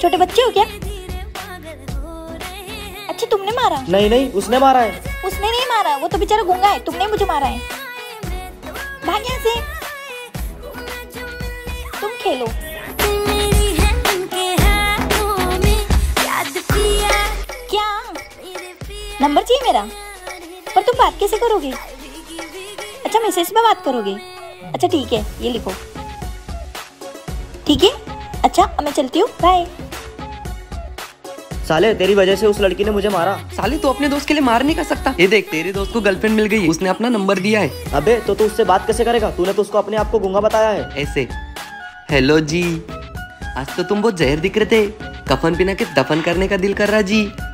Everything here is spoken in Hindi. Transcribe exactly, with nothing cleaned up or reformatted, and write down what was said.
छोटे बच्चे हो क्या? अच्छा तुमने मारा? नहीं नहीं, उसने मारा है। उसने नहीं मारा, वो तो बेचारा गूंगा है, तुमने मुझे मारा है। भाग यहाँ से, तुम खेलो। क्या नंबर चाहिए मेरा? पर तुम बात कैसे करोगे? अच्छा मैसेज में बात करोगे? अच्छा ठीक है, ये लिखो। ठीक है, अच्छा अब मैं चलती हूँ, बाय। साले तेरी वजह से उस लड़की ने मुझे मारा। साले तू अपने दोस्त के लिए मार नहीं कर सकता। ये देख तेरे दोस्त को गर्लफ्रेंड मिल गई, उसने अपना नंबर दिया है। अबे तो तू उससे बात कैसे करेगा? तूने तो उसको अपने आप को गूंगा बताया है। ऐसे, हेलो जी, आज तो तुम बहुत जहर दिख रहे थे, कफन पीना के दफन करने का दिल कर रहा जी।